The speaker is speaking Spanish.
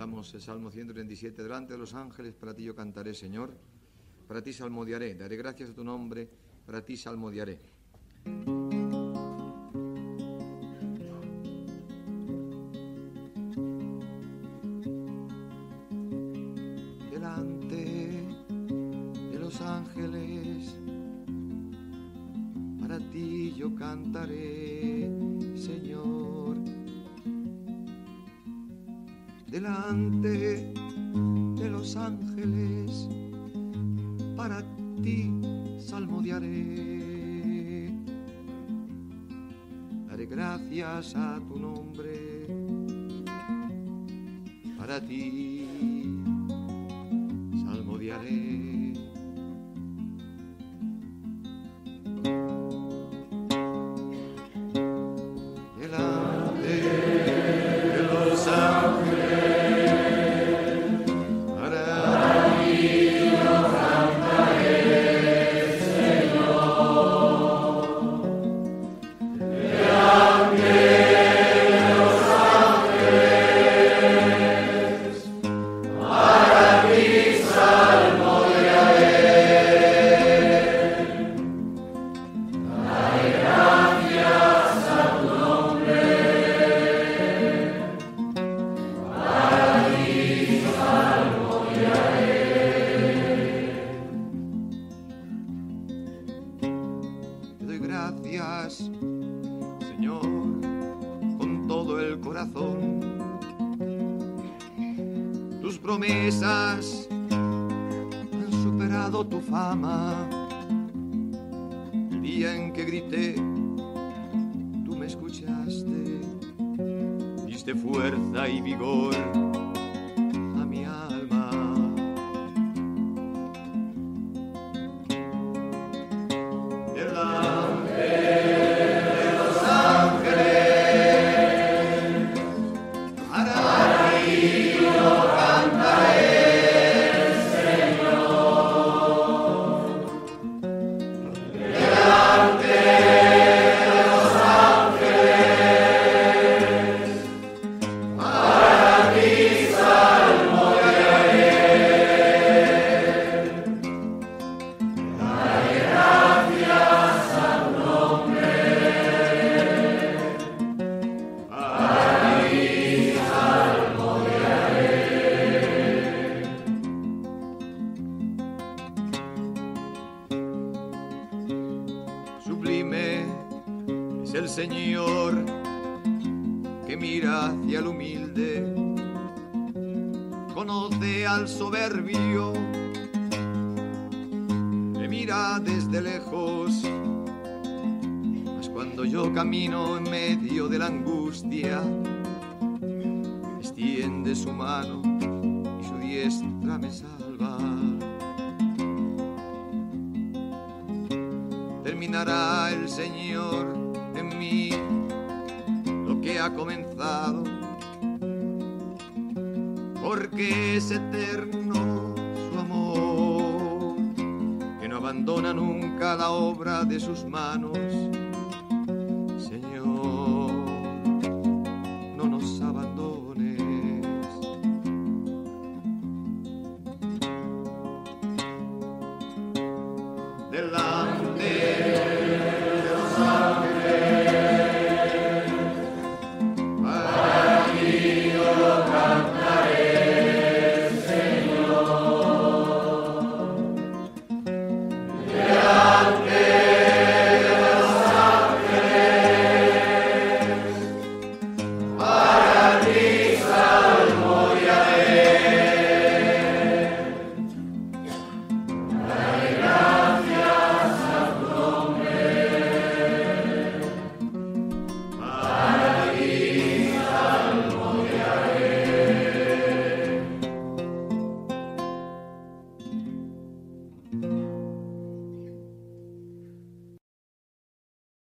Cantamos el Salmo 137. Delante de los ángeles, para ti yo cantaré, Señor. Para ti salmodiaré. Daré gracias a tu nombre. Para ti salmodiaré. Delante de los ángeles, para ti yo cantaré, Señor. Delante de los ángeles, para ti salmodiaré. Daré gracias a tu nombre, para ti salmodiaré. Gracias, Señor, con todo el corazón. Tus promesas han superado tu fama. El día en que grité, tú me escuchaste, diste fuerza y vigor a mi alma. Sublime es el Señor que mira hacia el humilde, conoce al soberbio, le mira desde lejos. Mas cuando yo camino en medio de la angustia, extiende su mano y su diestra me salva. Terminará el Señor en mí lo que ha comenzado, porque es eterno su amor, que no abandona nunca la obra de sus manos.